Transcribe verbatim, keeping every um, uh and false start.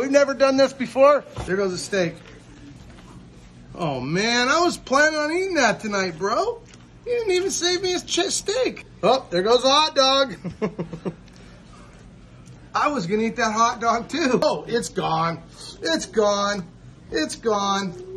we've never done this before. There goes the steak. Oh man, I was planning on eating that tonight, bro. You didn't even save me a ch- steak. Oh, there goes the hot dog. I was gonna eat that hot dog too. Oh, it's gone. It's gone. It's gone.